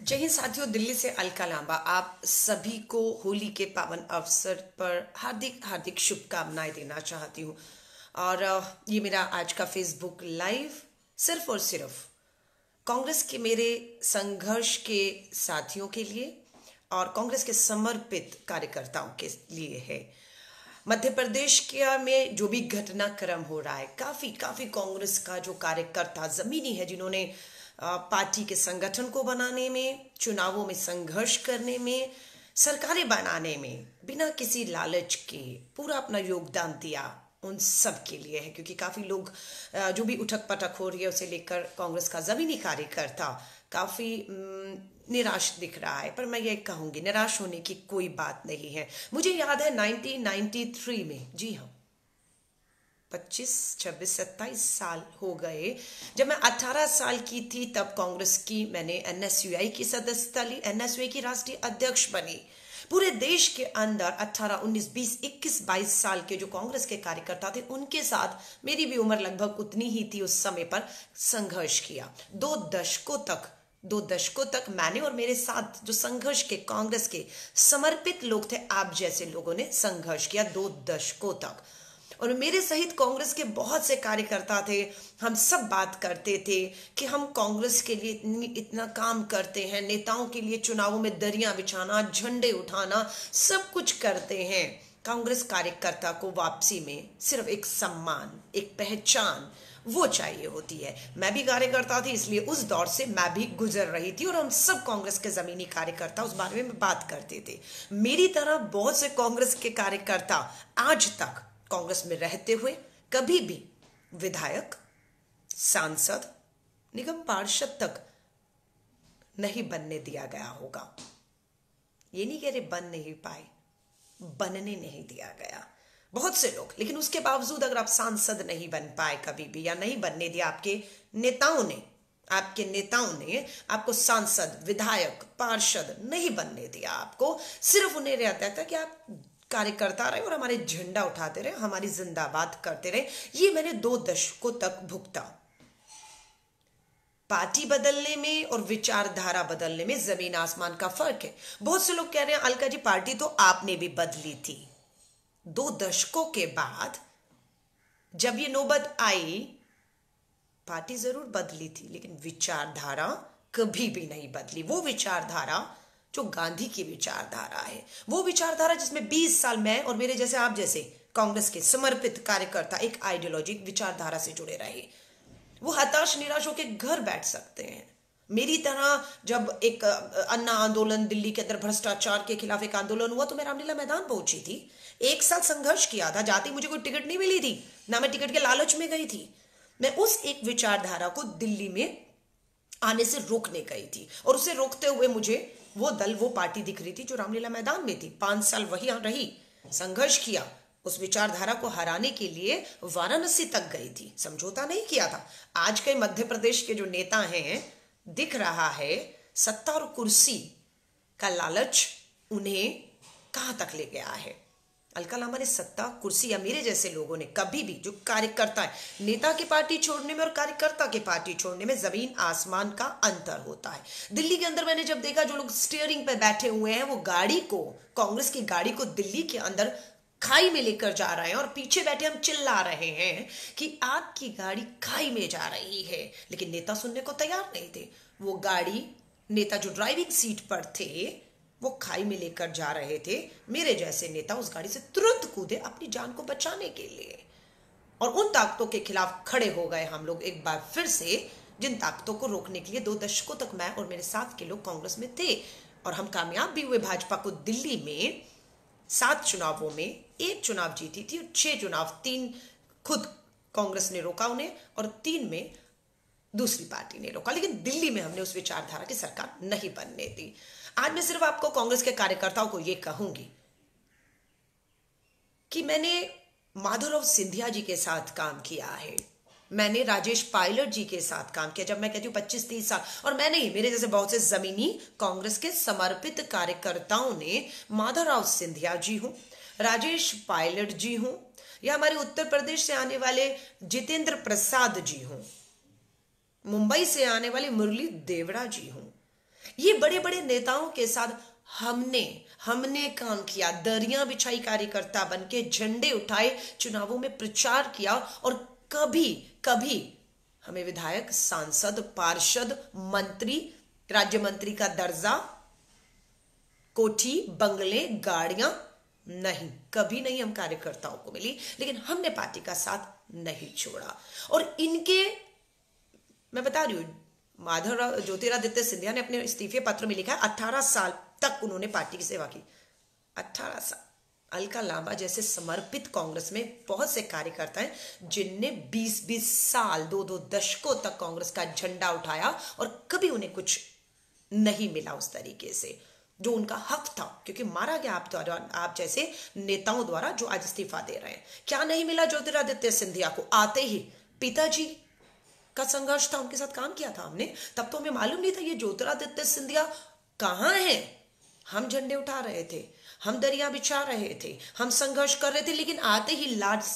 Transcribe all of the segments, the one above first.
जय हिंद साथियों, दिल्ली से अलका लांबा आप सभी को होली के पावन अवसर पर हार्दिक हार्दिक शुभकामनाएं देना चाहती हूँ। और ये मेरा आज का फेसबुक लाइव सिर्फ और सिर्फ कांग्रेस के मेरे संघर्ष के साथियों के लिए और कांग्रेस के समर्पित कार्यकर्ताओं के लिए है। मध्य प्रदेश के में जो भी घटनाक्रम हो रहा है, काफी काफी कांग्रेस का जो कार्यकर्ता जमीनी है, जिन्होंने पार्टी के संगठन को बनाने में, चुनावों में संघर्ष करने में, सरकारें बनाने में बिना किसी लालच के पूरा अपना योगदान दिया, उन सब के लिए है। क्योंकि काफी लोग जो भी उठक पटक हो रही है उसे लेकर कांग्रेस का जमीनी कार्यकर्ता काफी निराश दिख रहा है। पर मैं ये कहूंगी, निराश होने की कोई बात नहीं है। मुझे याद है 1993 में, जी हाँ, 25, 26, 27 साल हो गए, जब मैं 18 साल की थी, तब कांग्रेस की मैंने एनएसयूआई की सदस्यता ली, एनएसयूआई की राष्ट्रीय अध्यक्ष बनी। पूरे देश के अंदर 18, 19, 20, 21, 22 साल के जो कांग्रेस के कार्यकर्ता थे, उनके साथ मेरी भी उम्र लगभग उतनी ही थी उस समय पर, संघर्ष किया। 2 दशकों तक मैंने और मेरे साथ जो संघर्ष के कांग्रेस के समर्पित लोग थे, आप जैसे लोगों ने संघर्ष किया 2 दशकों तक। और मेरे सहित कांग्रेस के बहुत से कार्यकर्ता थे। हम सब बात करते थे कि हम कांग्रेस के लिए इतना काम करते हैं, नेताओं के लिए चुनावों में दरियां बिछाना, झंडे उठाना, सब कुछ करते हैं। कांग्रेस कार्यकर्ता को वापसी में सिर्फ एक सम्मान, एक पहचान वो चाहिए होती है। मैं भी कार्यकर्ता थी, इसलिए उस दौर से मैं भी गुजर रही थी और हम सब कांग्रेस के जमीनी कार्यकर्ता उस बारे में बात करते थे। मेरी तरह बहुत से कांग्रेस के कार्यकर्ता आज तक कांग्रेस में रहते हुए कभी भी विधायक, सांसद, निगम पार्षद तक नहीं बनने दिया गया होगा। ये नहीं कह रहे बन नहीं पाए, बनने नहीं दिया गया बहुत से लोग। लेकिन उसके बावजूद अगर आप सांसद नहीं बन पाए कभी भी, या नहीं बनने दिया आपके नेताओं ने आपको सांसद, विधायक, पार्षद नहीं बनने दिया, आपको सिर्फ उन्हें रहता था कि आप कार्यकर्ता रहे और हमारे झंडा उठाते रहे, हमारी जिंदाबाद करते रहे। ये मैंने 2 दशकों तक भुगता। पार्टी बदलने में और विचारधारा बदलने में जमीन आसमान का फर्क है। बहुत से लोग कह रहे हैं अलका जी, पार्टी तो आपने भी बदली थी। 2 दशकों के बाद जब ये नौबत आई, पार्टी जरूर बदली थी, लेकिन विचारधारा कभी भी नहीं बदली। वो विचारधारा जो गांधी की विचारधारा है, वो विचारधारा जिसमें 20 साल मैं और मेरे जैसे, आप जैसे कांग्रेस के समर्पित कार्यकर्ता एक आइडियोलॉजिक विचारधारा से जुड़े रहे, वो हताश निराश होकर घर बैठ सकते हैं। मेरी तरह जब एक अन्ना आंदोलन दिल्ली के अंदर भ्रष्टाचार के खिलाफ एक आंदोलन हुआ, तो मैं रामलीला मैदान पहुंची थी। 1 साल संघर्ष किया था। जाती मुझे कोई टिकट नहीं मिली थी, ना मैं टिकट के लालच में गई थी। मैं उस एक विचारधारा को दिल्ली में आने से रोकने गई थी, और उसे रोकते हुए मुझे वो दल, वो पार्टी दिख रही थी जो रामलीला मैदान में थी। 5 साल वही रही, संघर्ष किया, उस विचारधारा को हराने के लिए वाराणसी तक गई थी, समझौता नहीं किया था। आज के मध्य प्रदेश के जो नेता हैं, दिख रहा है सत्ता और कुर्सी का लालच उन्हें कहां तक ले गया है। अलका लांबा ने सत्ता, कुर्सी, या मेरे जैसे लोगों ने कभी भी, जो कार्यकर्ता है, नेता की पार्टी छोड़ने में और कार्यकर्ता की पार्टी छोड़ने में जमीन आसमान का अंतर होता है। दिल्ली के अंदर मैंने जब देखा, जो लोग स्टीयरिंग पे बैठे हुए हैं, वो गाड़ी को, कांग्रेस की गाड़ी को दिल्ली के अंदर खाई में लेकर जा रहे हैं, और पीछे बैठे हम चिल्ला रहे हैं कि आपकी गाड़ी खाई में जा रही है, लेकिन नेता सुनने को तैयार नहीं थे। वो गाड़ी, नेता जो ड्राइविंग सीट पर थे, वो खाई में लेकर जा रहे थे। मेरे जैसे नेता उस गाड़ी से तुरंत कूदे अपनी जान को बचाने के लिए, और उन ताकतों के खिलाफ खड़े हो गए हम लोग एक बार फिर से, जिन ताकतों को रोकने के लिए 2 दशकों तक मैं और मेरे साथ के लोग कांग्रेस में थे। और हम कामयाब भी हुए। भाजपा को दिल्ली में 7 चुनावों में 1 चुनाव जीती थी, और 6 चुनाव, 3 खुद कांग्रेस ने रोका उन्हें, और 3 में दूसरी पार्टी ने रोका। लेकिन दिल्ली में हमने उस विचारधारा की सरकार नहीं बनने दी। आज मैं सिर्फ आपको, कांग्रेस के कार्यकर्ताओं को यह कहूंगी कि मैंने माधवराव सिंधिया जी के साथ काम किया है, मैंने राजेश पायलट जी के साथ काम किया। जब मैं कहती हूँ 25-30 साल, और मैं नहीं, मेरे जैसे बहुत से जमीनी कांग्रेस के समर्पित कार्यकर्ताओं ने, माधवराव सिंधिया जी हूं, राजेश पायलट जी हूं, या हमारे उत्तर प्रदेश से आने वाले जितेंद्र प्रसाद जी हूं, मुंबई से आने वाले मुरली देवड़ा जी हूं, ये बड़े बड़े नेताओं के साथ हमने काम किया, दरियां बिछाई, कार्यकर्ता बनके झंडे उठाए, चुनावों में प्रचार किया, और कभी कभी हमें विधायक, सांसद, पार्षद, मंत्री, राज्य मंत्री का दर्जा, कोठी, बंगले, गाड़ियां नहीं, कभी नहीं हम कार्यकर्ताओं को मिली, लेकिन हमने पार्टी का साथ नहीं छोड़ा। और इनके, मैं बता रही हूं, माधवराव ज्योतिरादित्य सिंधिया ने अपने इस्तीफे पत्र में लिखा है 18 साल तक उन्होंने पार्टी की सेवा की। 18 साल। अलका लांबा जैसे समर्पित कांग्रेस में बहुत से कार्यकर्ता हैं जिनने 20-20 साल, 2-2 दशकों तक कांग्रेस का झंडा उठाया, और कभी उन्हें कुछ नहीं मिला उस तरीके से जो उनका हक था, क्योंकि मारा गया आप जैसे नेताओं द्वारा जो आज इस्तीफा दे रहे हैं। क्या नहीं मिला ज्योतिरादित्य सिंधिया को? आते ही पिताजी का संघर्ष था, उनके साथ काम किया था हमने, तब तो हमें मालूम नहीं था ये ज्योतिरादित्य सिंधिया कहां है। हम झंडे उठा रहे थे, हम दरिया बिछा रहे थे, हम संघर्ष कर रहे थे, लेकिन आते ही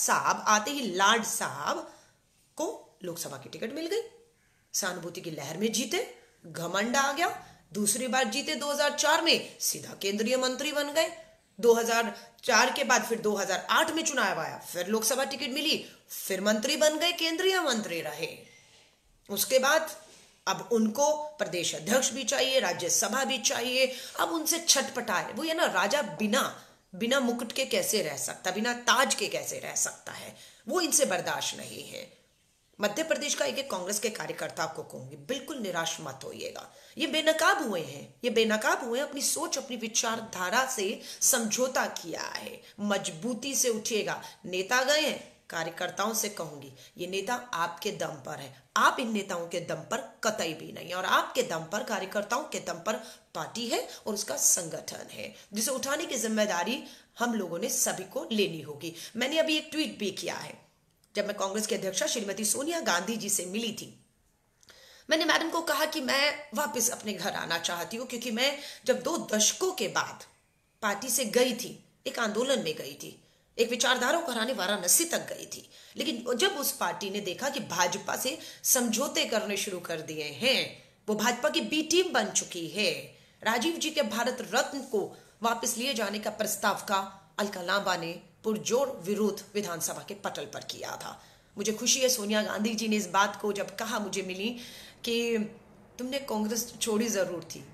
लाड साहब को लोकसभा की टिकट मिल गई, सहानुभूति की लहर में जीते, घमंड आ गया, दूसरी बार जीते 2004 में, सीधा केंद्रीय मंत्री बन गए। 2004 के बाद फिर 2008 में चुनाव आया, फिर लोकसभा टिकट मिली, फिर मंत्री बन गए, केंद्रीय मंत्री रहे। उसके बाद अब उनको प्रदेश अध्यक्ष भी चाहिए, राज्यसभा भी चाहिए। अब उनसे छटपटाए, वो ये ना, राजा बिना मुकुट के कैसे रह सकता, बिना ताज के कैसे रह सकता है, वो इनसे बर्दाश्त नहीं है। मध्य प्रदेश का एक कांग्रेस के कार्यकर्ता को कहूंगी, बिल्कुल निराश मत होइएगा। ये बेनकाब हुए हैं, अपनी सोच, अपनी विचारधारा से समझौता किया है, मजबूती से उठिएगा। नेता गए हैं, कार्यकर्ताओं से कहूंगी, ये नेता आपके दम पर है, आप इन नेताओं के दम पर कतई भी नहीं, और आपके दम पर, कार्यकर्ताओं के दम पर पार्टी है और उसका संगठन है, जिसे उठाने की जिम्मेदारी हम लोगों ने सभी को लेनी होगी। मैंने अभी एक ट्वीट भी किया है, जब मैं कांग्रेस की अध्यक्षा श्रीमती सोनिया गांधी जी से मिली थी, मैंने मैडम को कहा कि मैं वापस अपने घर आना चाहती हूँ, क्योंकि मैं जब 2 दशकों के बाद पार्टी से गई थी, एक आंदोलन में गई थी, एक विचारधारा को हराने वाराणसी तक गई थी, लेकिन जब उस पार्टी ने देखा कि भाजपा से समझौते करने शुरू कर दिए हैं, वो भाजपा की बी टीम बन चुकी है, राजीव जी के भारत रत्न को वापस लिए जाने का प्रस्ताव का अलका लांबा ने पुरजोर विरोध विधानसभा के पटल पर किया था। मुझे खुशी है सोनिया गांधी जी ने इस बात को जब कहा, मुझे मिली कि तुमने कांग्रेस छोड़ी जरूर थी,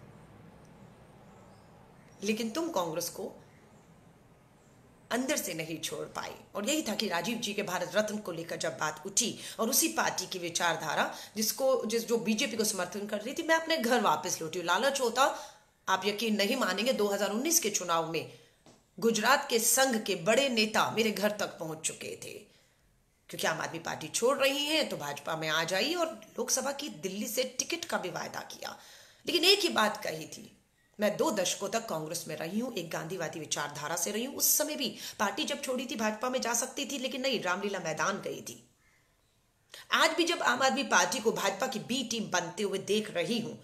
लेकिन तुम कांग्रेस को अंदर से नहीं छोड़ पाई। और यही था कि राजीव जी के भारत रत्न को लेकर जब बात उठी, और उसी पार्टी की विचारधारा जो बीजेपी को समर्थन कर रही थी, मैं अपने घर वापस लौटी। लालच होता, आप यकीन नहीं मानेंगे, 2019 के चुनाव में गुजरात के संघ के बड़े नेता मेरे घर तक पहुंच चुके थे, क्योंकि आम आदमी पार्टी छोड़ रही है तो भाजपा में आ जाइए, और लोकसभा की दिल्ली से टिकट का भी वायदा किया। लेकिन एक ही बात कही थी, मैं 2 दशकों तक कांग्रेस में रही हूं, एक गांधीवादी विचारधारा से रही हूं। उस समय भी पार्टी जब छोड़ी थी, भाजपा में जा सकती थी, लेकिन नहीं, रामलीला मैदान गई थी। आज भी जब आम आदमी पार्टी को भाजपा की बी टीम बनते हुए देख रही हूं,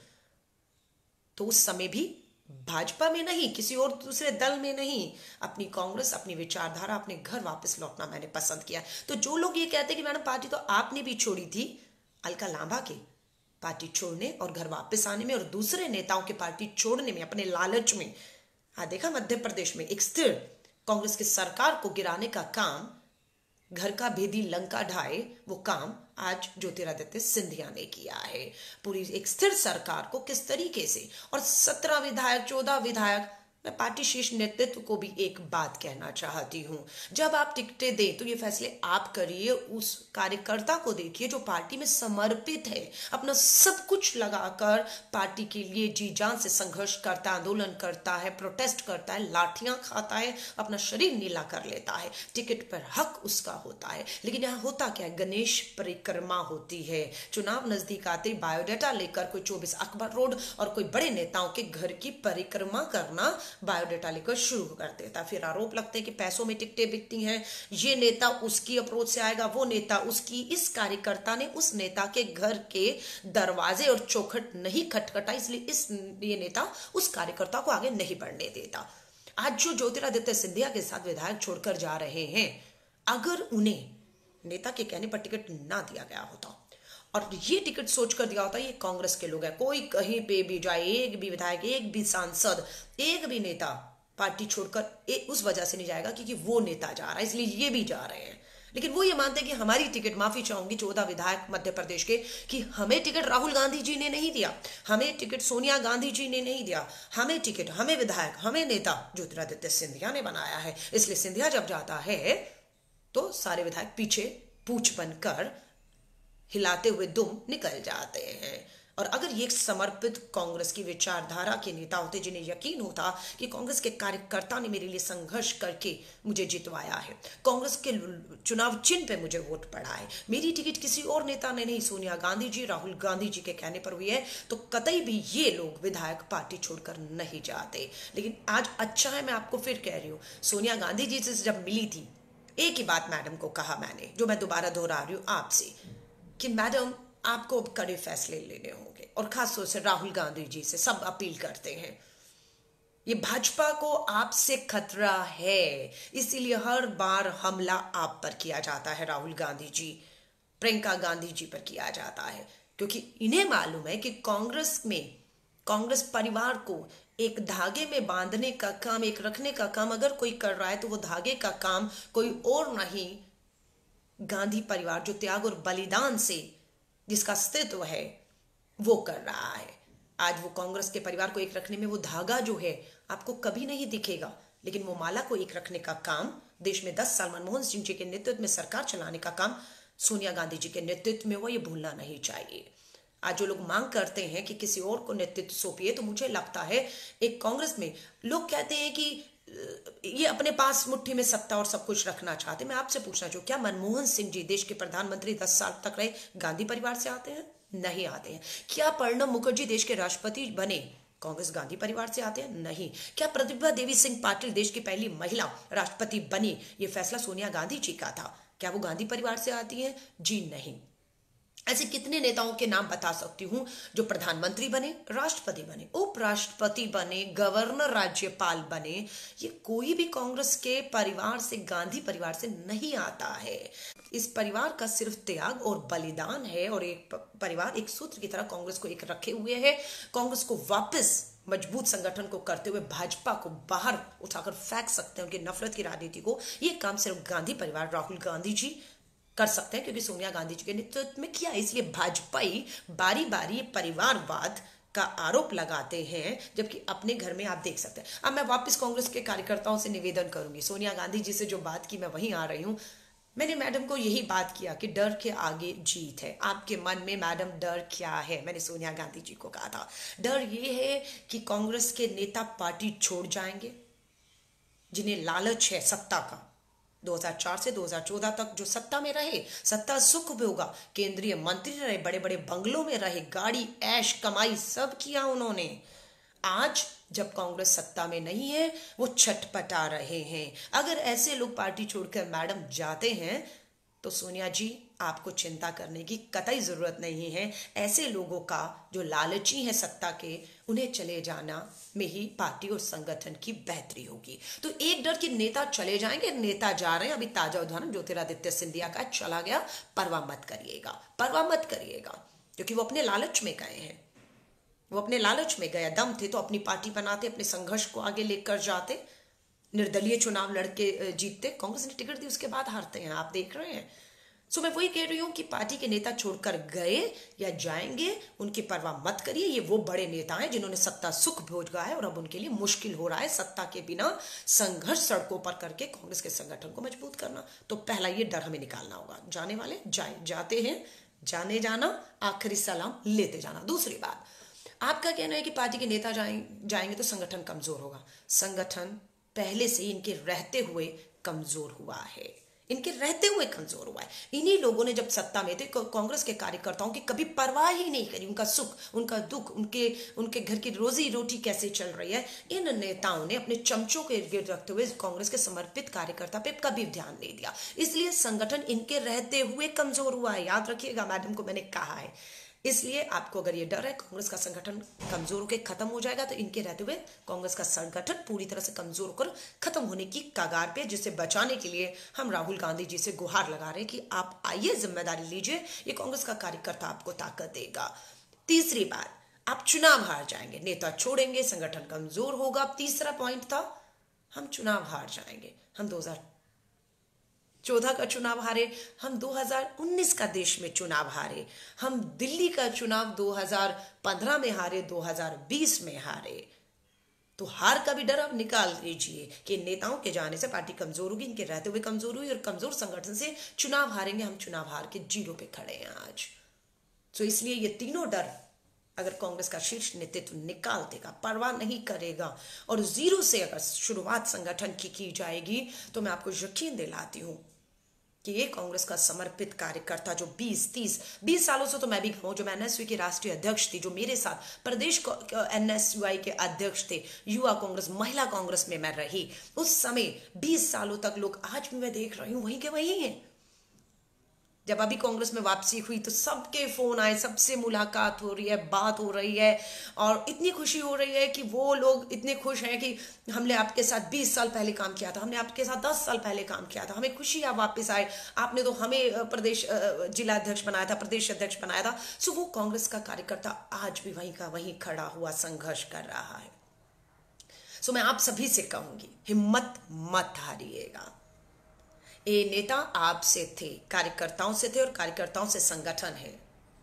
तो उस समय भी भाजपा में नहीं, किसी और दूसरे दल में नहीं, अपनी कांग्रेस, अपनी विचारधारा, अपने घर वापस लौटना मैंने पसंद किया। तो जो लोग ये कहते हैं कि मैडम पार्टी तो आपने भी छोड़ी थी, अलका लांबा के पार्टी छोड़ने और घर वापस आने में, और दूसरे नेताओं के पार्टी छोड़ने में, अपने लालच में, देखा मध्य प्रदेश में एक स्थिर कांग्रेस की सरकार को गिराने का काम, घर का भेदी लंका ढाए, वो काम आज ज्योतिरादित्य सिंधिया ने किया है। पूरी एक स्थिर सरकार को किस तरीके से, और 17 विधायक, 14 विधायक, मैं पार्टी शीर्ष नेतृत्व को भी एक बात कहना चाहती हूं, जब आप टिकटें दें तो ये फैसले आप करिए, उस कार्यकर्ता को देखिए जो पार्टी में समर्पित है, अपना सब कुछ लगाकर पार्टी के लिए जी जान से संघर्ष करता है, आंदोलन करता है, प्रोटेस्ट करता है, लाठियां खाता है, अपना शरीर नीला कर लेता है, टिकट पर हक उसका होता है। लेकिन यहाँ होता क्या है, गणेश परिक्रमा होती है। चुनाव नजदीक आते बायोडाटा लेकर कोई 24 अकबर रोड और कोई बड़े नेताओं के घर की परिक्रमा करना, बायोडाटा लेकर शुरू कर देता। फिर आरोप लगते हैं कि पैसों में टिकटें बिकती हैं, ये नेता उसकी अप्रोच से आएगा, वो नेता उसकी। इस कार्यकर्ता ने उस नेता के घर के दरवाजे और चौखट नहीं खटखटा, इसलिए ये नेता उस कार्यकर्ता को आगे नहीं बढ़ने देता। आज जो ज्योतिरादित्य सिंधिया के साथ विधायक छोड़कर जा रहे हैं, अगर उन्हें नेता के कहने पर टिकट ना दिया गया होता और ये टिकट सोच कर दिया होता है ये कांग्रेस के लोग हैं। कोई कहीं पे भी जाए, एक भी विधायक, एक भी सांसद, एक भी नेता पार्टी छोड़कर उस वजह से नहीं जाएगा क्योंकि वो नेता जा रहा है, इसलिए ये भी जा रहे हैं। लेकिन वो ये मानते हैं कि हमारी टिकट, माफी चाहूंगी 14 विधायक मध्य प्रदेश के, कि हमें टिकट राहुल गांधी जी ने नहीं दिया, हमें टिकट सोनिया गांधी जी ने नहीं दिया, हमें टिकट, हमें विधायक, हमें नेता ज्योतिरादित्य सिंधिया ने बनाया है। इसलिए सिंधिया जब जाता है तो सारे विधायक पीछे पूछ बनकर हिलाते हुए दुम निकल जाते हैं। और अगर ये समर्पित कांग्रेस की विचारधारा के नेता होते, जिन्हें यकीन होता कि कांग्रेस के कार्यकर्ता ने मेरे लिए संघर्ष करके मुझे जितवाया है, कांग्रेस के चुनाव चिन्ह पे मुझे वोट पड़ा है, मेरी टिकट किसी और नेता ने नहीं, सोनिया गांधी जी, राहुल गांधी जी के कहने पर हुई है, तो कतई भी ये लोग विधायक पार्टी छोड़कर नहीं जाते। लेकिन आज अच्छा है, मैं आपको फिर कह रही हूँ, सोनिया गांधी जी से जब मिली थी, एक ही बात मैडम को कहा मैंने, जो मैं दोबारा दोहरा रही हूँ आपसे, कि मैडम आपको अब कड़े फैसले लेने होंगे। और खासतौर से राहुल गांधी जी से सब अपील करते हैं, ये भाजपा को आपसे खतरा है, इसीलिए हर बार हमला आप पर किया जाता है, राहुल गांधी जी, प्रियंका गांधी जी पर किया जाता है, क्योंकि इन्हें मालूम है कि कांग्रेस परिवार को एक धागे में बांधने का काम, एक रखने का काम अगर कोई कर रहा है तो वो धागे का काम कोई और नहीं, गांधी परिवार, जो त्याग और बलिदान से जिसका अस्तित्व है वो कर रहा है। आज वो कांग्रेस के परिवार को एक रखने में वो धागा जो है आपको कभी नहीं दिखेगा, लेकिन वो माला को एक रखने का काम देश में 10 साल मनमोहन सिंह जी के नेतृत्व में सरकार चलाने का काम सोनिया गांधी जी के नेतृत्व में हुआ, ये भूलना नहीं चाहिए। आज जो लोग मांग करते हैं कि किसी और को नेतृत्व सौंपिए, तो मुझे लगता है एक कांग्रेस में लोग कहते हैं कि ये अपने पास मुट्ठी में सत्ता और सब कुछ रखना चाहते। मैं आपसे पूछना चाहूँ, क्या मनमोहन सिंह जी देश के प्रधानमंत्री 10 साल तक रहे, गांधी परिवार से आते हैं? नहीं आते हैं। क्या प्रणब मुखर्जी देश के राष्ट्रपति बने, कांग्रेस गांधी परिवार से आते हैं? नहीं। क्या प्रतिभा देवी सिंह पाटिल देश की पहली महिला राष्ट्रपति बनी, ये फैसला सोनिया गांधी जी का था, क्या वो गांधी परिवार से आती है? जी नहीं। ऐसे कितने नेताओं के नाम बता सकती हूं जो प्रधानमंत्री बने, राष्ट्रपति बने, उपराष्ट्रपति बने, गवर्नर, राज्यपाल बने, ये कोई भी कांग्रेस के परिवार से, गांधी परिवार से नहीं आता है। इस परिवार का सिर्फ त्याग और बलिदान है, और एक परिवार एक सूत्र की तरह कांग्रेस को एक रखे हुए है। कांग्रेस को वापस मजबूत संगठन को करते हुए भाजपा को बाहर उठाकर फेंक सकते हैं, उनकी नफरत की राजनीति को। ये काम सिर्फ गांधी परिवार, राहुल गांधी जी कर सकते हैं, क्योंकि सोनिया गांधी जी के नेतृत्व में किया। इसलिए भाजपाई बारी बारी परिवारवाद का आरोप लगाते हैं, जबकि अपने घर में आप देख सकते हैं। अब मैं वापस कांग्रेस के कार्यकर्ताओं से निवेदन करूंगी, सोनिया गांधी जी से जो बात की मैं वहीं आ रही हूं। मैंने मैडम को यही बात किया कि डर के आगे जीत है। आपके मन में मैडम डर क्या है? मैंने सोनिया गांधी जी को कहा था, डर ये है कि कांग्रेस के नेता पार्टी छोड़ जाएंगे, जिन्हें लालच है सत्ता का। 2004 से 2014 तक जो सत्ता में रहे, सत्ता सुख भोगा, केंद्रीय मंत्री रहे, बड़े बड़े बंगलों में रहे, गाड़ी, ऐश, कमाई सब किया उन्होंने। आज जब कांग्रेस सत्ता में नहीं है, वो छटपटा रहे हैं। अगर ऐसे लोग पार्टी छोड़कर मैडम जाते हैं तो सोनिया जी आपको चिंता करने की कतई जरूरत नहीं है। ऐसे लोगों का जो लालची है सत्ता के, उन्हें चले जाना में ही पार्टी और संगठन की बेहतरी होगी। तो एक डर कि नेता चले जाएंगे, नेता जा रहे हैं। अभी ताजा उदाहरण ज्योतिरादित्य सिंधिया का, चला गया, परवाह मत करिएगा, परवाह मत करिएगा, क्योंकि वो अपने लालच में गए हैं। वो अपने लालच में गया, दम थे तो अपनी पार्टी बनाते, अपने संघर्ष को आगे लेकर जाते, निर्दलीय चुनाव लड़के जीतते। कांग्रेस ने टिकट दी, उसके बाद हारते हैं, आप देख रहे हैं। सो मैं वही कह रही हूं कि पार्टी के नेता छोड़कर गए या जाएंगे, उनकी परवाह मत करिए। ये वो बड़े नेता हैं जिन्होंने सत्ता सुख भोगा है, और अब उनके लिए मुश्किल हो रहा है सत्ता के बिना संघर्ष सड़कों पर करके कांग्रेस के संगठन को मजबूत करना। तो पहला ये डर हमें निकालना होगा। जाने वाले जाते हैं, जाने जाना, आखिरी सलाम लेते जाना। दूसरी बात, आपका कहना है कि पार्टी के नेता जाएंगे तो संगठन कमजोर होगा। संगठन पहले से इनके रहते हुए कमजोर हुआ है, इनके रहते हुए कमजोर हुआ है। इन्हीं लोगों ने जब सत्ता में थे, कांग्रेस के कार्यकर्ताओं की कभी परवाह ही नहीं करी, उनका सुख, उनका दुख, उनके घर की रोजी रोटी कैसे चल रही है, इन नेताओं ने अपने चमचों के इर्द गिर्द रखते हुए कांग्रेस के समर्पित कार्यकर्ता पे कभी ध्यान नहीं दिया। इसलिए संगठन इनके रहते हुए कमजोर हुआ है। याद रखिएगा, मैडम को मैंने कहा है, इसलिए आपको अगर ये डर है कांग्रेस का संगठन कमजोर होकर खत्म हो जाएगा, तो इनके रहते हुए कांग्रेस का संगठन पूरी तरह से कमजोर होकर खत्म होने की कगार पे, जिसे बचाने के लिए हम राहुल गांधी जी से गुहार लगा रहे हैं कि आप आइए, जिम्मेदारी लीजिए, ये कांग्रेस का कार्यकर्ता आपको ताकत देगा। तीसरी बात, आप चुनाव हार जाएंगे, नेता छोड़ेंगे, संगठन कमजोर होगा। अब तीसरा पॉइंट था हम चुनाव हार जाएंगे। हम 2014 का चुनाव हारे, हम 2019 का देश में चुनाव हारे, हम दिल्ली का चुनाव 2015 में हारे, 2020 में हारे। तो हार का भी डर अब निकाल दीजिए कि नेताओं के जाने से पार्टी कमजोर होगी, इनके रहते हुए कमजोर हुई, और कमजोर संगठन से चुनाव हारेंगे। हम चुनाव हार के जीरो पे खड़े हैं आज। तो इसलिए ये तीनों डर अगर कांग्रेस का शीर्ष नेतृत्व निकाल देगा, परवाह नहीं करेगा, और जीरो से अगर शुरुआत संगठन की जाएगी, तो मैं आपको यकीन दिलाती हूं कि ये कांग्रेस का समर्पित कार्यकर्ता जो 20 सालों से, तो मैं भी कहूं, जो मैं एनएसयू की राष्ट्रीय अध्यक्ष थी, जो मेरे साथ प्रदेश एनएसयूआई के अध्यक्ष थे, युवा कांग्रेस, महिला कांग्रेस में मैं रही उस समय 20 सालों तक, लोग आज भी मैं देख रही हूं वहीं के वहीं हैं। जब अभी कांग्रेस में वापसी हुई तो सबके फोन आए, सबसे मुलाकात हो रही है, बात हो रही है, और इतनी खुशी हो रही है कि वो लोग इतने खुश हैं कि हमने आपके साथ 20 साल पहले काम किया था, हमने आपके साथ 10 साल पहले काम किया था, हमें खुशी आप वापस आए, आपने तो हमें प्रदेश जिला अध्यक्ष बनाया था, प्रदेश अध्यक्ष बनाया था। सो वो कांग्रेस का कार्यकर्ता आज भी वहीं का वहीं खड़ा हुआ संघर्ष कर रहा है। सो मैं आप सभी से कहूंगी, हिम्मत मत हारिएगा। ये नेता आपसे थे, कार्यकर्ताओं से थे, और कार्यकर्ताओं से संगठन है।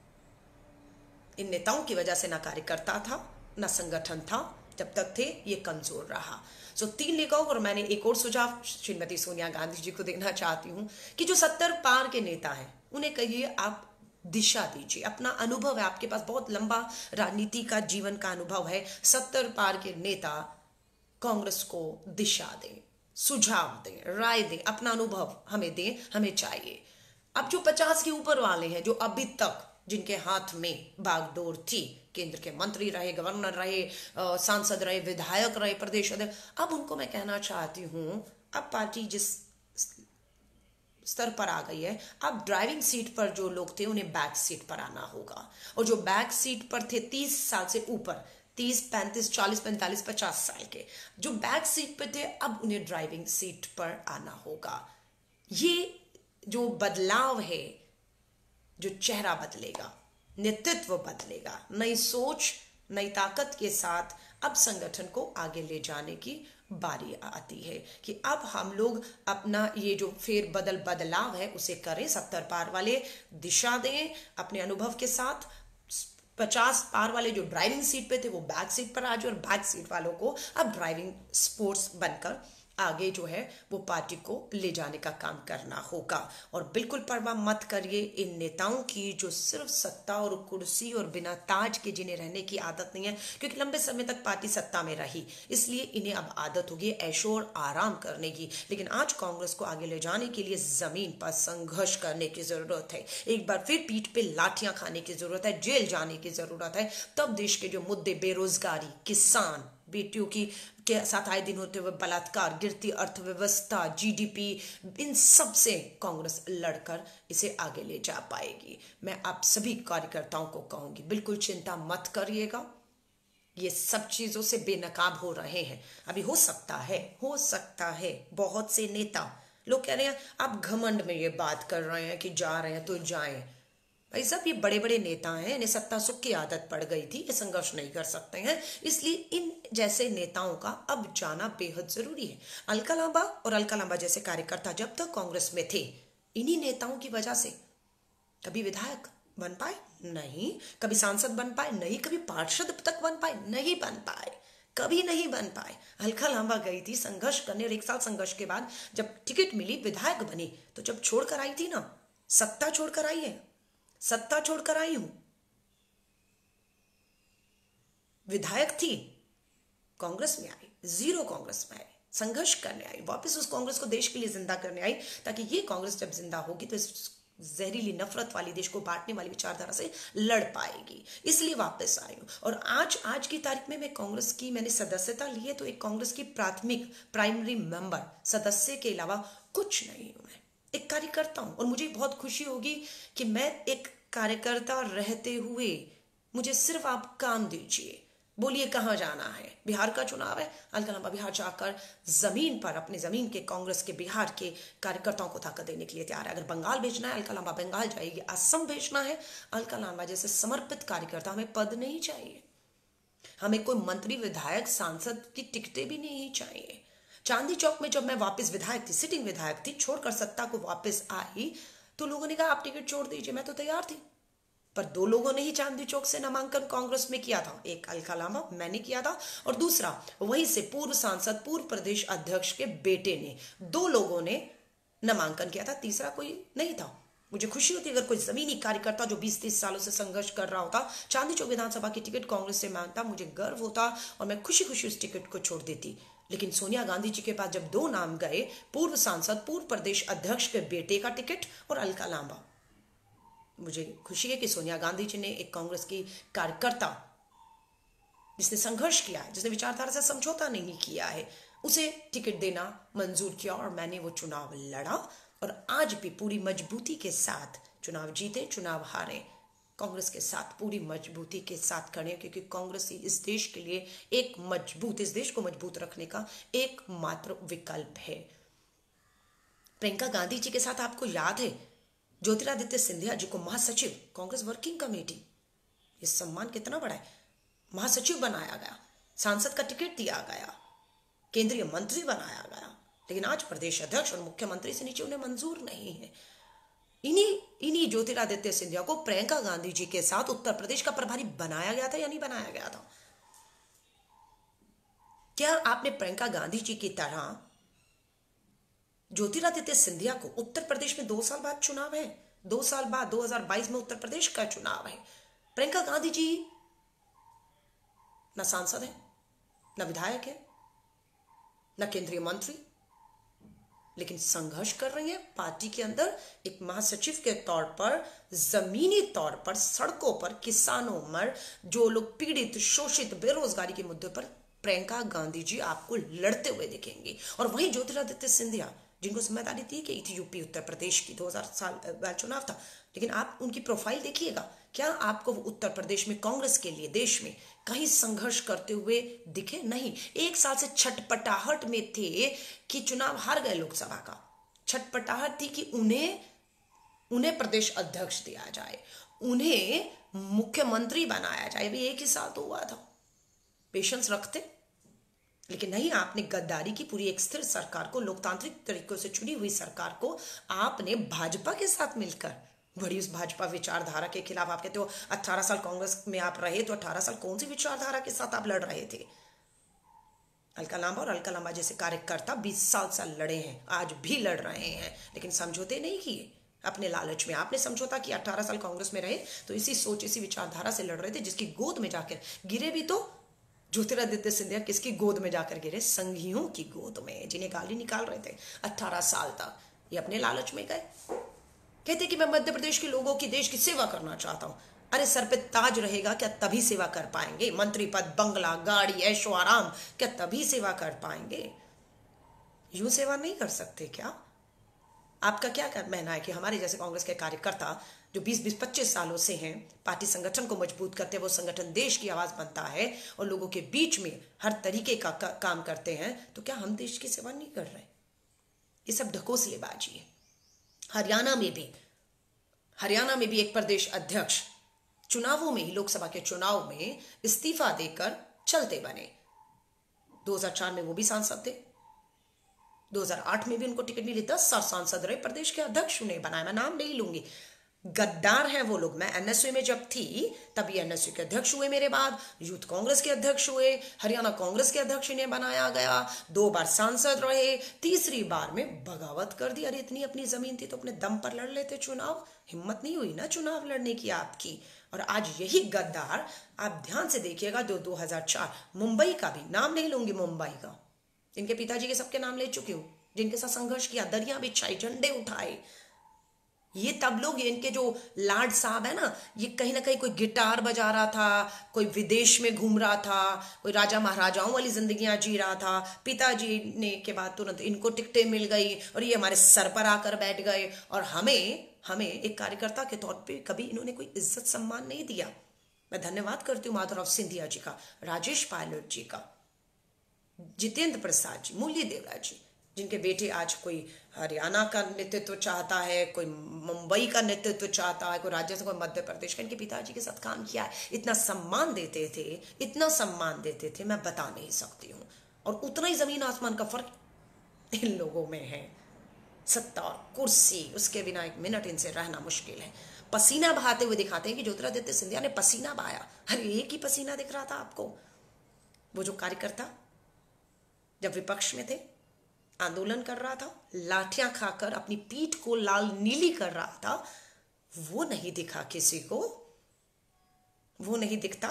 इन नेताओं की वजह से ना कार्यकर्ता था ना संगठन था, जब तक थे ये कमजोर रहा। सो 3 नेताओं, और मैंने एक और सुझाव श्रीमती सोनिया गांधी जी को देना चाहती हूं कि जो 70 पार के नेता हैं उन्हें कहिए आप दिशा दीजिए। अपना अनुभव है आपके पास, बहुत लंबा राजनीति का जीवन का अनुभव है। 70 पार के नेता कांग्रेस को दिशा दें, सुझाव दें, राय दें, अपना अनुभव हमें दें, हमें चाहिए। अब जो 50 के ऊपर वाले हैं, जो अभी तक जिनके हाथ में बागडोर थी, केंद्र के मंत्री रहे, गवर्नर रहे, सांसद रहे, विधायक रहे, प्रदेश अध्यक्ष, अब उनको मैं कहना चाहती हूं, अब पार्टी जिस स्तर पर आ गई है, अब ड्राइविंग सीट पर जो लोग थे उन्हें बैक सीट पर आना होगा, और जो बैक सीट पर थे 30 साल से ऊपर, 30, 35, 40, 45, 50 साल के, जो बैक सीट पे थे, अब उन्हें ड्राइविंग सीट पर आना होगा। ये जो बदलाव है, जो चेहरा बदलेगा, नेतृत्व बदलेगा, नई सोच, नई ताकत के साथ अब संगठन को आगे ले जाने की बारी आती है कि अब हम लोग अपना ये जो फेर बदलाव है उसे करें। 70 पार वाले दिशा दें अपने अनुभव के साथ, 50 पार वाले जो ड्राइविंग सीट पे थे वो बैक सीट पर आ जाए, और बैक सीट वालों को अब ड्राइविंग स्पोर्ट्स बनकर आगे जो है वो पार्टी को ले जाने का काम करना होगा। और बिल्कुल परवाह मत करिए इन नेताओं की जो सिर्फ सत्ता और कुर्सी और बिना ताज के जिन्हें रहने की आदत नहीं है, क्योंकि लंबे समय तक पार्टी सत्ता में रही, इसलिए इन्हें अब आदत होगी ऐशो और आराम करने की। लेकिन आज कांग्रेस को आगे ले जाने के लिए जमीन पर संघर्ष करने की जरूरत है, एक बार फिर पीठ पे लाठियां खाने की जरूरत है, जेल जाने की जरूरत है। तब देश के जो मुद्दे, बेरोजगारी, किसान, बेटियों की के साथ आए दिन होते हुए बलात्कार, गिरती अर्थव्यवस्था, जीडीपी, इन सब से कांग्रेस लड़कर इसे आगे ले जा पाएगी। मैं आप सभी कार्यकर्ताओं को कहूंगी, बिल्कुल चिंता मत करिएगा, ये सब चीजों से बेनकाब हो रहे हैं। अभी हो सकता है बहुत से नेता लोग कह रहे हैं, आप घमंड में ये बात कर रहे हैं कि जा रहे हैं तो जाएं। भाई साहब, ये बड़े बड़े नेता हैं, इन्हें सत्ता सुख की आदत पड़ गई थी, ये संघर्ष नहीं कर सकते हैं, इसलिए इन जैसे नेताओं का अब जाना बेहद जरूरी है। अलका लांबा और अलका लांबा जैसे कार्यकर्ता जब तक कांग्रेस में थे, इन्हीं नेताओं की वजह से कभी विधायक बन पाए नहीं, कभी सांसद बन पाए नहीं, कभी पार्षद तक बन पाए नहीं, कभी नहीं बन पाए। अलका लांबा गई थी संघर्ष करने, और 1 साल संघर्ष के बाद जब टिकट मिली, विधायक बनी, तो जब छोड़कर आई थी ना, सत्ता छोड़कर आई है, सत्ता छोड़कर आई हूं, विधायक थी, कांग्रेस में आई, जीरो कांग्रेस में आई, संघर्ष करने आई, वापस उस कांग्रेस को देश के लिए जिंदा करने आई, ताकि ये कांग्रेस जब जिंदा होगी तो इस जहरीली नफरत वाली, देश को बांटने वाली विचारधारा से लड़ पाएगी, इसलिए वापस आई हूं। और आज की तारीख में मैं कांग्रेस की, मैंने सदस्यता ली है, तो एक कांग्रेस की प्राइमरी मेंबर, सदस्य के अलावा कुछ नहीं हूं, मैं एक कार्यकर्ता हूं। और मुझे बहुत खुशी होगी कि मैं एक कार्यकर्ता रहते हुए मुझे सिर्फ आप काम दीजिए, बोलिए कहाँ जाना है। बिहार का चुनाव है, अलकनंदा बिहार जाकर जमीन पर अपने जमीन के कांग्रेस के बिहार के कार्यकर्ताओं को ताकत देने के लिए तैयार है। अगर बंगाल भेजना है अलकनंदा बंगाल जाएगी, असम भेजना है अलकनंदा जैसे समर्पित कार्यकर्ता। हमें पद नहीं चाहिए, हमें कोई मंत्री विधायक सांसद की टिकटें भी नहीं चाहिए। चांदनी चौक में जब मैं वापस विधायक थी, सिटिंग विधायक थी, छोड़कर सत्ता को वापस आई तो लोगों ने कहा आप टिकट छोड़ दीजिए, मैं तो तैयार थी। पर दो लोगों ने ही चांदनी चौक से नामांकन कांग्रेस में किया था, एक अलकनंदा मैंने किया था और दूसरा वहीं से पूर्व सांसद पूर्व प्रदेश अध्यक्ष के बेटे ने, दो लोगों ने नामांकन किया था, तीसरा कोई नहीं था। मुझे खुशी होती अगर कोई जमीनी कार्यकर्ता जो 20-30 सालों से संघर्ष कर रहा होता चांदनी चौक विधानसभा की टिकट कांग्रेस से मांगता, मुझे गर्व होता और मैं खुशी खुशी उस टिकट को छोड़ देती। लेकिन सोनिया गांधी जी के पास जब दो नाम गए, पूर्व सांसद पूर्व प्रदेश अध्यक्ष के बेटे का टिकट और अलकनंदा, मुझे खुशी है कि सोनिया गांधी जी ने एक कांग्रेस की कार्यकर्ता जिसने संघर्ष किया है, जिसने विचारधारा से समझौता नहीं किया है, उसे टिकट देना मंजूर किया और मैंने वो चुनाव लड़ा और आज भी पूरी मजबूती के साथ चुनाव जीते, चुनाव हारे, कांग्रेस के साथ पूरी मजबूती के साथ खड़े, क्योंकि कांग्रेस ही इस देश के लिए एक मजबूत, इस देश को मजबूत रखने का एकमात्र विकल्प है। प्रियंका गांधी जी के साथ आपको याद है ज्योतिरादित्य सिंधिया जी को महासचिव कांग्रेस वर्किंग कमेटी, ये सम्मान कितना बड़ा है, महासचिव बनाया गया, सांसद का टिकट दिया गया, केंद्रीय मंत्री बनाया गया, लेकिन आज प्रदेश अध्यक्ष और मुख्यमंत्री से नीचे उन्हें मंजूर नहीं है। इन्हीं ज्योतिरादित्य सिंधिया को प्रियंका गांधी जी के साथ उत्तर प्रदेश का प्रभारी बनाया गया था या नहीं बनाया गया था? क्या आपने प्रियंका गांधी जी की तरह ज्योतिरादित्य सिंधिया को, उत्तर प्रदेश में 2 साल बाद चुनाव है, 2 साल बाद 2022 में उत्तर प्रदेश का चुनाव है, प्रियंका गांधी जी न सांसद है, न विधायक है, न केंद्रीय मंत्री, लेकिन संघर्ष कर रही है पार्टी के अंदर एक महासचिव के तौर पर, जमीनी तौर पर, सड़कों पर, किसानों में जो लोग पीड़ित, शोषित, बेरोजगारी के मुद्दे पर प्रियंका गांधी जी आपको लड़ते हुए दिखेंगे। और वहीं ज्योतिरादित्य सिंधिया जिनको जिम्मेदारी दी गई थी यूपी उत्तर प्रदेश की, 2000 साल चुनाव था, लेकिन आप उनकी प्रोफाइल देखिएगा, क्या आपको उत्तर प्रदेश में कांग्रेस के लिए देश में कहीं संघर्ष करते हुए दिखे? नहीं। 1 साल से छटपटाहट में थे कि चुनाव हार गए, लोकसभा का छटपटाहट थी कि उन्हें प्रदेश अध्यक्ष दिया जाए, उन्हें मुख्यमंत्री बनाया जाए। अभी 1 ही साल तो हुआ था, पेशेंस रखते, लेकिन नहीं, आपने गद्दारी की। पूरी एक स्थिर सरकार को, लोकतांत्रिक तरीकों से चुनी हुई सरकार को आपने भाजपा के साथ मिलकर, बड़ी उस भाजपा विचारधारा के खिलाफ, आप कहते हो 18 साल कांग्रेस में आप रहे, तो 18 साल कौन सी विचारधारा के साथ आप लड़ रहे थे? अलकनंदा और अलकनंदा जैसे कार्यकर्ता 20 साल से लड़े हैं, आज भी लड़ रहे हैं, लेकिन समझौते नहीं किए अपने लालच में। आपने समझौता किया, 18 साल कांग्रेस में रहे तो इसी सोच, इसी विचारधारा से लड़ रहे थे, जिसकी गोद में जाकर गिरे भी तो ज्योतिरादित्य सिंधिया किसकी गोद में जाकर गिरे? संघियों की गोद में, जिन्हें गाली निकाल रहे थे 18 साल तक। ये अपने लालच में गए, कहते कि मैं मध्य प्रदेश के लोगों की, देश की सेवा करना चाहता हूं। अरे सर पे ताज रहेगा क्या तभी सेवा कर पाएंगे? मंत्री पद, बंगला, गाड़ी, ऐशो आराम, क्या तभी सेवा कर पाएंगे? यूं सेवा नहीं कर सकते क्या? आपका क्या कहना है कि हमारे जैसे कांग्रेस के कार्यकर्ता जो 20-25 सालों से हैं, पार्टी संगठन को मजबूत करते हैं, वो संगठन देश की आवाज बनता है और लोगों के बीच में हर तरीके का काम करते हैं, तो क्या हम देश की सेवा नहीं कर रहे? ये सब ढकोसलेबाजी है। हरियाणा में भी एक प्रदेश अध्यक्ष चुनावों में ही, लोकसभा के चुनाव में इस्तीफा देकर चलते बने। 2004 में वो भी सांसद थे, 2008 में भी उनको टिकट मिली, 10 साल सांसद रहे, प्रदेश के अध्यक्ष उन्हें बनाया। मैं नाम नहीं लूंगी, गद्दार हैं वो लोग। मैं एनएसयू में जब थी तभी एनएसयू के अध्यक्ष हुए, मेरे बाद यूथ कांग्रेस के अध्यक्ष हुए, हरियाणा कांग्रेस के अध्यक्ष इन्हें बनाया गया, 2 बार सांसद रहे, तीसरी बार में बगावत कर दी। अरे इतनी अपनी जमीन थी तो अपने दम पर लड़ लेते चुनाव, हिम्मत नहीं हुई ना चुनाव लड़ने की आपकी। और आज यही गद्दार, आप ध्यान से देखिएगा, जो 2004 मुंबई का भी नाम नहीं लूंगी, मुंबई का, जिनके पिताजी के सबके नाम ले चुकी हूं, जिनके साथ संघर्ष किया, दरिया बिछाई, झंडे उठाए, ये तब लोग, ये इनके जो लाड साहब है ना, ये कहीं ना कहीं कोई गिटार बजा रहा था, कोई विदेश में घूम रहा था, कोई राजा महाराजाओं वाली जिंदगियां जी रहा था। पिताजी ने के बाद तुरंत इनको टिकटें मिल गई और ये हमारे सर पर आकर बैठ गए, और हमें हमें एक कार्यकर्ता के तौर पे कभी इन्होंने कोई इज्जत सम्मान नहीं दिया। मैं धन्यवाद करती हूँ माधवराव सिंधिया जी का, राजेश पायलट जी का, जितेंद्र प्रसाद जी, मुरली देवराज जी, जिनके बेटे आज कोई हरियाणा का नेतृत्व चाहता है, कोई मुंबई का नेतृत्व चाहता है, कोई राज्य कोई मध्य प्रदेश का, इनके पिताजी के साथ काम किया है। इतना सम्मान देते थे, इतना सम्मान देते थे, मैं बता नहीं सकती हूँ। और उतना ही जमीन आसमान का फर्क इन लोगों में है। सत्ता और कुर्सी, उसके बिना एक मिनट इनसे रहना मुश्किल है। पसीना बहाते हुए दिखाते हैं कि ज्योतिरादित्य सिंधिया ने पसीना बहाया। अरे एक ही पसीना दिख रहा था आपको। वो जो कार्यकर्ता जब विपक्ष में थे, आंदोलन कर रहा था, लाठियां खाकर अपनी पीठ को लाल नीली कर रहा था, वो नहीं दिखा किसी को, वो नहीं दिखता।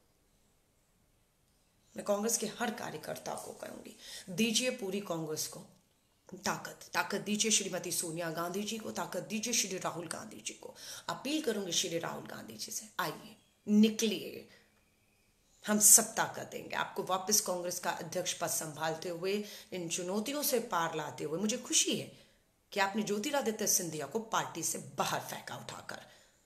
मैं कांग्रेस के हर कार्यकर्ता को कहूंगी, दीजिए पूरी कांग्रेस को ताकत, ताकत दीजिए श्रीमती सोनिया गांधी जी को, ताकत दीजिए श्री राहुल गांधी जी को। अपील करूंगी श्री राहुल गांधी जी से, आइए निकलिए, हम सब ताकत देंगे आपको वापस कांग्रेस का अध्यक्ष पद संभालते हुए, इन चुनौतियों से पार लाते हुए। मुझे खुशी है कि आपने ज्योतिरादित्य सिंधिया को पार्टी से बाहर फेंका उठाकर।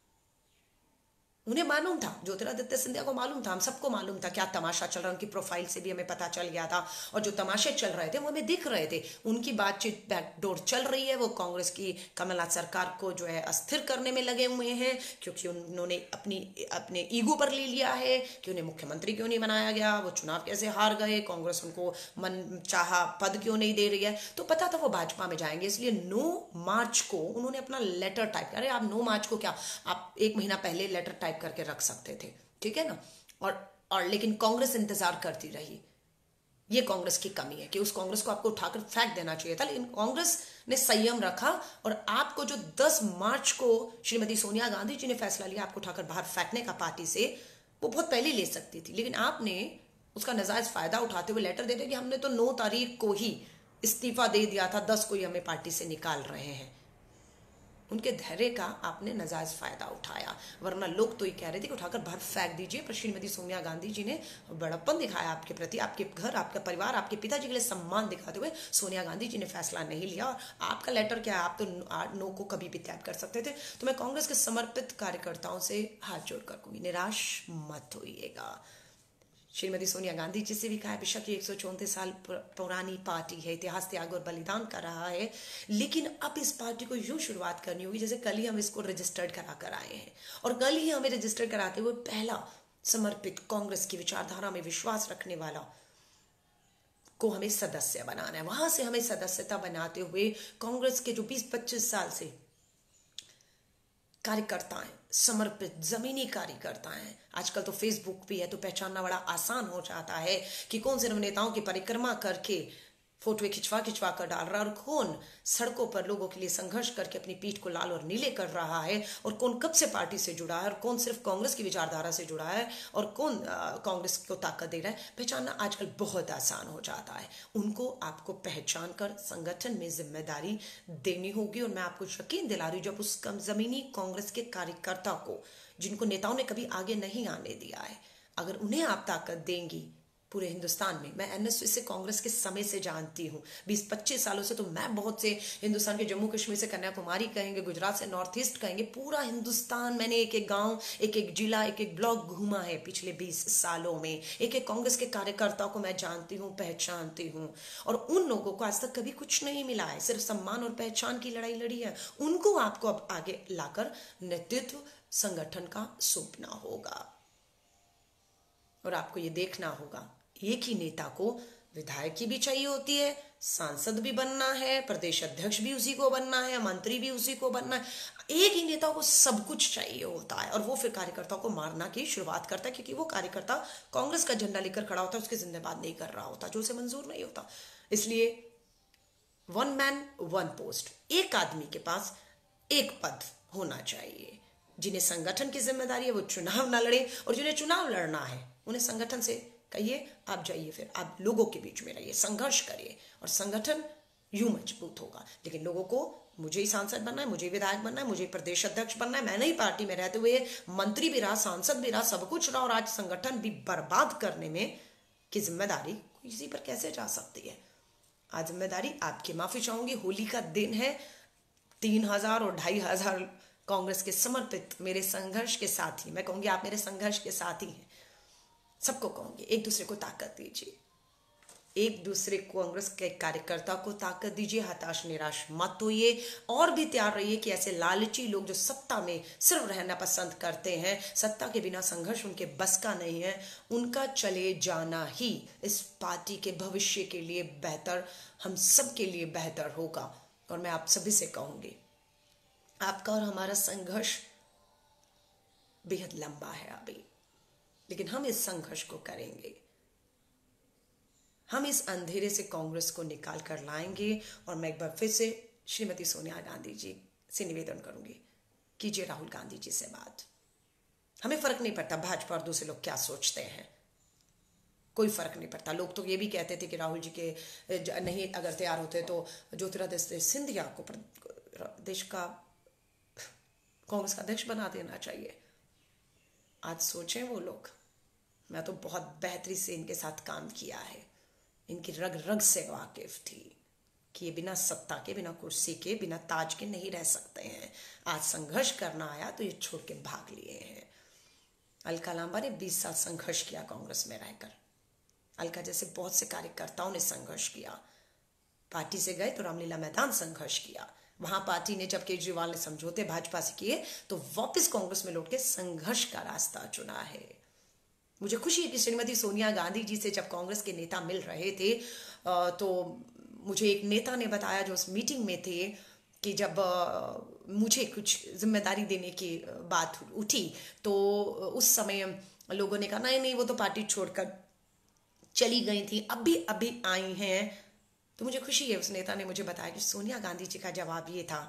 उन्हें मालूम था, ज्योतिरादित्य सिंधिया को मालूम था, हम सबको मालूम था क्या तमाशा चल रहा है। उनकी प्रोफाइल से भी हमें पता चल गया था, और जो तमाशे चल रहे थे वो हमें दिख रहे थे। उनकी बातचीत बैकडोर चल रही है, वो कांग्रेस की कमलनाथ सरकार को जो है अस्थिर करने में लगे हुए हैं, क्योंकि उन्होंने अपने ईगो पर ले लिया है कि उन्हें मुख्यमंत्री क्यों नहीं बनाया गया, वो चुनाव कैसे हार गए, कांग्रेस उनको मन चाहा पद क्यों नहीं दे रही है। तो पता था वो भाजपा में जाएंगे, इसलिए 9 मार्च को उन्होंने अपना लेटर टाइप किया। अरे आप 9 मार्च को क्या, आप 1 महीना पहले लेटर टाइप करके रख सकते थे, ठीक है ना। और लेकिन कांग्रेस इंतजार करती रही। ये कांग्रेस की कमी है कि उस कांग्रेस को आपको उठाकर फेंक देना चाहिए था, लेकिन कांग्रेस ने संयम रखा। और आपको जो 10 मार्च को श्रीमती सोनिया गांधी जी ने फैसला लिया आपको उठाकर बाहर फेंकने का पार्टी से, वो बहुत पहले ले सकती थी, लेकिन आपने उसका नाजायज फायदा उठाते हुए लेटर देते कि हमने तो 9 तारीख को ही इस्तीफा दे दिया था, 10 को ही हमें पार्टी से निकाल रहे हैं। उनके धैर्य का आपने नाजायज फायदा उठाया, वरना लोग तो ये कह रहे थे कि उठाकर बाहर फेंक दीजिए। पर श्रीमती सोनिया गांधी जी ने बड़प्पन दिखाया आपके प्रति, आपके घर, आपका परिवार, आपके पिताजी के लिए सम्मान दिखाते हुए सोनिया गांधी जी ने फैसला नहीं लिया। और आपका लेटर क्या है, आप तो 9 को कभी भी त्याग कर सकते थे। तो मैं कांग्रेस के समर्पित कार्यकर्ताओं से हाथ जोड़कर कहूंगी, निराश मत होइएगा। श्रीमती सोनिया गांधी जी से भी कहा, बेशक ये 134 साल पुरानी पार्टी है, इतिहास, त्याग और बलिदान कर रहा है, लेकिन अब इस पार्टी को यूं शुरुआत करनी होगी जैसे कल ही हम इसको रजिस्टर्ड करा कर आए हैं। और कल ही हमें रजिस्टर्ड कराते हुए पहला समर्पित, कांग्रेस की विचारधारा में विश्वास रखने वाला को हमें सदस्य बनाना है। वहां से हमें सदस्यता बनाते हुए कांग्रेस के जो 20-25 साल से कार्यकर्ता हैं, समर्पित जमीनी कार्यकर्ता हैं, आजकल तो फेसबुक भी है तो पहचानना बड़ा आसान हो जाता है कि कौन से नेताओं की परिक्रमा करके फोटो खिंचवा कर डाल रहा है, और कौन सड़कों पर लोगों के लिए संघर्ष करके अपनी पीठ को लाल और नीले कर रहा है, और कौन कब से पार्टी से जुड़ा है, और कौन सिर्फ कांग्रेस की विचारधारा से जुड़ा है, और कौन कांग्रेस को ताकत दे रहा है। पहचानना आजकल बहुत आसान हो जाता है। उनको आपको पहचान कर संगठन में जिम्मेदारी देनी होगी। और मैं आपको यकीन दिला रही हूँ, जब उस जमीनी कांग्रेस के कार्यकर्ता को, जिनको नेताओं ने कभी आगे नहीं आने दिया है, अगर उन्हें आप ताकत देंगी पूरे हिंदुस्तान में। मैं एनएसयू से, कांग्रेस के समय से जानती हूँ, 20-25 सालों से। तो मैं बहुत से हिंदुस्तान के जम्मू कश्मीर से कन्याकुमारी कहेंगे, गुजरात से नॉर्थ ईस्ट कहेंगे, पूरा हिंदुस्तान मैंने एक एक गांव, एक एक जिला, एक एक ब्लॉक घूमा है पिछले 20 सालों में। एक एक कांग्रेस के कार्यकर्ताओं को मैं जानती हूँ, पहचानती हूँ, और उन लोगों को आज तक कभी कुछ नहीं मिला है, सिर्फ सम्मान और पहचान की लड़ाई लड़ी है। उनको आपको अब आगे लाकर नेतृत्व संगठन का सौंपना होगा। और आपको ये देखना होगा, एक ही नेता को विधायक की भी चाहिए होती है, सांसद भी बनना है, प्रदेश अध्यक्ष भी उसी को बनना है, मंत्री भी उसी को बनना है। एक ही नेता को सब कुछ चाहिए होता है, और वो फिर कार्यकर्ताओं को मारना की शुरुआत करता है, क्योंकि वो कार्यकर्ता कांग्रेस का झंडा लेकर खड़ा होता है, उसके जिंदाबाद नहीं कर रहा होता, जो उसे मंजूर नहीं होता। इसलिए 1 मैन 1 पोस्ट, एक आदमी के पास एक पद होना चाहिए। जिन्हें संगठन की जिम्मेदारी है वो चुनाव ना लड़े, और जिन्हें चुनाव लड़ना है उन्हें संगठन से कहिए आप जाइए, फिर आप लोगों के बीच में रहिए, संघर्ष करिए। और संगठन यूं मजबूत होगा। लेकिन लोगों को मुझे ही सांसद बनना है, मुझे विधायक बनना है, मुझे प्रदेश अध्यक्ष बनना है, मैंने ही पार्टी में रहते हुए मंत्री भी रहा, सांसद भी रहा, सब कुछ रहा और आज संगठन भी बर्बाद करने में की जिम्मेदारी किसी पर कैसे जा सकती है? आज जिम्मेदारी आपकी। माफी चाहूंगी, होली का दिन है। 3,000 और 2,500 कांग्रेस के समर्पित मेरे संघर्ष के साथी, मैं कहूंगी आप मेरे संघर्ष के साथी हैं। सबको कहूंगी एक दूसरे को ताकत दीजिए, एक दूसरे को, कांग्रेस के कार्यकर्ता को ताकत दीजिए, हताश निराश मत होइए और भी तैयार रहिए कि ऐसे लालची लोग जो सत्ता में सिर्फ रहना पसंद करते हैं, सत्ता के बिना संघर्ष उनके बस का नहीं है, उनका चले जाना ही इस पार्टी के भविष्य के लिए बेहतर, हम सब के लिए बेहतर होगा। और मैं आप सभी से कहूंगी, आपका और हमारा संघर्ष बेहद लंबा है अभी, लेकिन हम इस संघर्ष को करेंगे। हम इस अंधेरे से कांग्रेस को निकाल कर लाएंगे। और मैं एक बार फिर से श्रीमती सोनिया गांधी जी से निवेदन करूंगी, कीजिए राहुल गांधी जी से बात। हमें फर्क नहीं पड़ता भाजपा और दूसरे लोग क्या सोचते हैं, कोई फर्क नहीं पड़ता। लोग तो ये भी कहते थे कि राहुल जी के नहीं अगर तैयार होते तो ज्योतिरादित्य सिंधिया को देश का कांग्रेस का अध्यक्ष बना देना चाहिए। आज सोचें वो लोग, मैं तो बहुत बेहतरी से इनके साथ काम किया है, इनकी रग रग से वाकिफ थी कि ये बिना सत्ता के, बिना कुर्सी के, बिना ताज के नहीं रह सकते हैं। आज संघर्ष करना आया तो ये छोड़ के भाग लिए हैं। अलका लांबा ने 20 साल संघर्ष किया कांग्रेस में रहकर। अलका जैसे बहुत से कार्यकर्ताओं ने संघर्ष किया, पार्टी से गए तो रामलीला मैदान संघर्ष किया, वहां पार्टी ने जब केजरीवाल ने समझौते भाजपा से किए तो वापस कांग्रेस में लौट के संघर्ष का रास्ता चुना है। मुझे खुशी है कि श्रीमती सोनिया गांधी जी से जब कांग्रेस के नेता मिल रहे थे तो मुझे एक नेता ने बताया जो उस मीटिंग में थे कि जब मुझे कुछ जिम्मेदारी देने की बात उठी तो उस समय लोगों ने कहा नहीं नहीं वो तो पार्टी छोड़कर चली गई थी, अभी अभी आई हैं। तो मुझे खुशी है उस नेता ने मुझे बताया कि सोनिया गांधी जी का जवाब ये था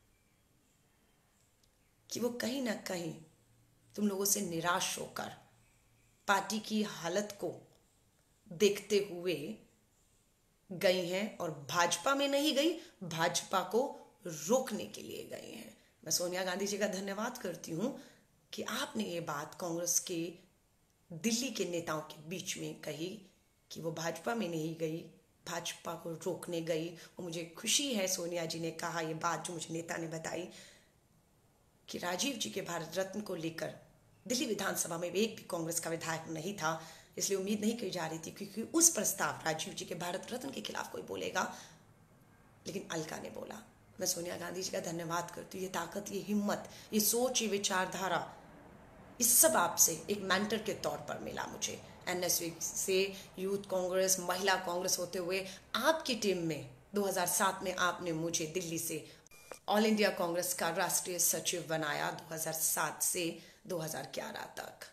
कि वो कहीं ना कहीं तुम लोगों से निराश होकर पार्टी की हालत को देखते हुए गई हैं और भाजपा में नहीं गई, भाजपा को रोकने के लिए गई हैं। मैं सोनिया गांधी जी का धन्यवाद करती हूं कि आपने ये बात कांग्रेस के दिल्ली के नेताओं के बीच में कही कि वो भाजपा में नहीं गई, भाजपा को रोकने गई। और मुझे खुशी है सोनिया जी ने कहा ये बात जो मुझे नेता ने बताई कि राजीव जी के भारत रत्न को लेकर दिल्ली विधानसभा में एक भी कांग्रेस का विधायक नहीं था, इसलिए उम्मीद नहीं की जा रही थी क्योंकि उस प्रस्ताव राजीव जी के भारत रत्न के खिलाफ कोई बोलेगा, लेकिन अलका ने बोला। मैं सोनिया गांधी जी का धन्यवाद करती हूँ। ये ताकत, ये हिम्मत, ये सोच, ये विचारधारा, इस सब आपसे एक मेंटर के तौर पर मिला मुझे। एनएसवी से यूथ कांग्रेस, महिला कांग्रेस होते हुए आपकी टीम में 2007 में आपने मुझे दिल्ली से ऑल इंडिया कांग्रेस का राष्ट्रीय सचिव बनाया 2007 से 2011 तक।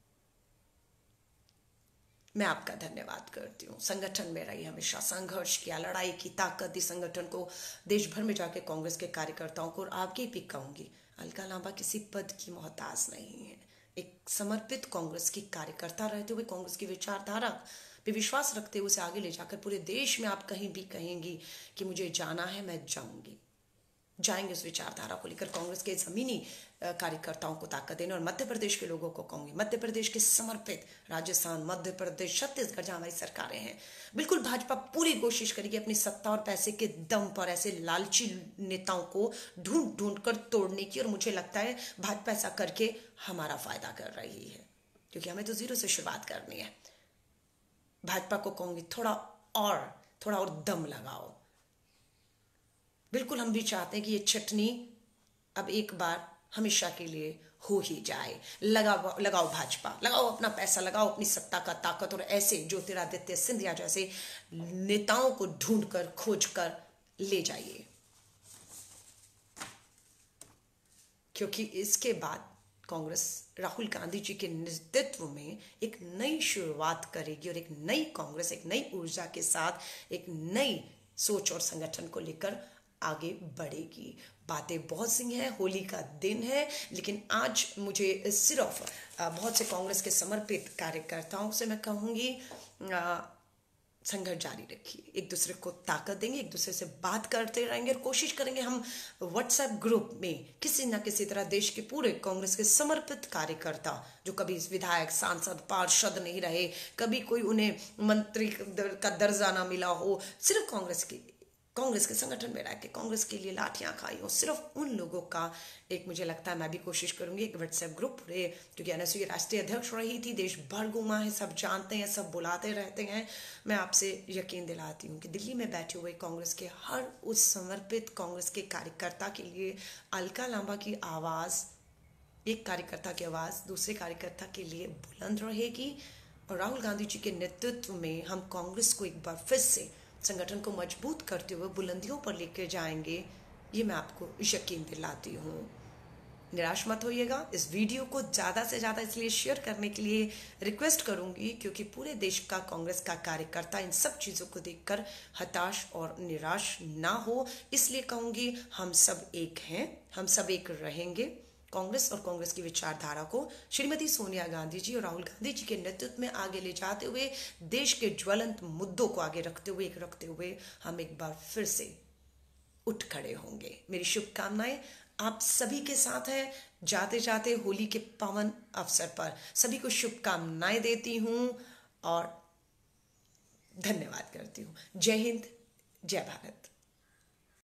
मैं आपका धन्यवाद करती हूँ। संगठन में रही, हमेशा संघर्ष किया, लड़ाई की, ताकत दी संगठन को, देश भर में जाके कांग्रेस के कार्यकर्ताओं को। और आगे भी कहूंगी, अलका लांबा किसी पद की मोहताज नहीं है, एक समर्पित कांग्रेस की कार्यकर्ता रहते हुए कांग्रेस की विचारधारा पे विश्वास रखते हुए उसे आगे ले जाकर पूरे देश में आप कहीं भी कहेंगी कि मुझे जाना है, मैं जाऊंगी, जाएंगे उस विचारधारा को लेकर। कांग्रेस के जमीनी कार्यकर्ताओं को ताकत देने और मध्य प्रदेश के लोगों को कहूंगी, मध्य प्रदेश के समर्पित, राजस्थान, मध्य प्रदेश, छत्तीसगढ़ जहां हमारी सरकारें हैं, बिल्कुल भाजपा पूरी कोशिश करेगी अपनी सत्ता और पैसे के दम पर ऐसे लालची नेताओं को ढूंढ ढूंढ कर तोड़ने की। और मुझे लगता है भाजपा ऐसा करके हमारा फायदा कर रही है, क्योंकि हमें तो जीरो से शुरुआत करनी है। भाजपा को कहूंगी थोड़ा और दम लगाओ। बिल्कुल हम भी चाहते हैं कि ये चटनी अब एक बार हमेशा के लिए हो ही जाए। लगाओ भाजपा, लगाओ अपना पैसा, लगाओ अपनी सत्ता का ताकत और ऐसे ज्योतिरादित्य सिंधिया जैसे नेताओं को ढूंढकर खोज कर ले जाइए, क्योंकि इसके बाद कांग्रेस राहुल गांधी जी के नेतृत्व में एक नई शुरुआत करेगी और एक नई कांग्रेस, एक नई ऊर्जा के साथ, एक नई सोच और संगठन को लेकर आगे बढ़ेगी। बातें बहुत सी हैं, होली का दिन है, लेकिन आज मुझे सिर्फ बहुत से कांग्रेस के समर्पित कार्यकर्ताओं से मैं कहूँगी संघर्ष जारी रखिए, एक दूसरे को ताकत देंगे, एक दूसरे से बात करते रहेंगे और कोशिश करेंगे हम व्हाट्सएप ग्रुप में किसी न किसी तरह देश के पूरे कांग्रेस के समर्पित कार्यकर्ता जो कभी विधायक सांसद पार्षद नहीं रहे, कभी कोई उन्हें मंत्री का दर्जा ना मिला हो, सिर्फ कांग्रेस के संगठन में रह के कांग्रेस के लिए लाठियां खाई हो, सिर्फ उन लोगों का एक, मुझे लगता है मैं भी कोशिश करूंगी एक व्हाट्सएप ग्रुप पूरे, क्योंकि एनएसयू की राष्ट्रीय अध्यक्ष रही थी, देश भर घूमा है, सब जानते हैं, सब बुलाते रहते हैं। मैं आपसे यकीन दिलाती हूँ कि दिल्ली में बैठे हुए कांग्रेस के हर उस समर्पित कांग्रेस के कार्यकर्ता के लिए अलका लांबा की आवाज़, एक कार्यकर्ता की आवाज़ दूसरे कार्यकर्ता के लिए बुलंद रहेगी और राहुल गांधी जी के नेतृत्व में हम कांग्रेस को एक बार फिर से संगठन को मजबूत करते हुए बुलंदियों पर लेकर जाएंगे, ये मैं आपको यकीन दिलाती हूँ। निराश मत होइएगा। इस वीडियो को ज़्यादा से ज़्यादा इसलिए शेयर करने के लिए रिक्वेस्ट करूंगी क्योंकि पूरे देश का कांग्रेस का कार्यकर्ता इन सब चीज़ों को देखकर हताश और निराश ना हो, इसलिए कहूँगी हम सब एक हैं, हम सब एक रहेंगे। कांग्रेस और कांग्रेस की विचारधारा को श्रीमती सोनिया गांधी जी और राहुल गांधी जी के नेतृत्व में आगे ले जाते हुए, देश के ज्वलंत मुद्दों को आगे रखते हुए हम एक बार फिर से उठ खड़े होंगे। मेरी शुभकामनाएं आप सभी के साथ है। जाते जाते होली के पावन अवसर पर सभी को शुभकामनाएं देती हूं और धन्यवाद करती हूं। जय हिंद, जय भारत।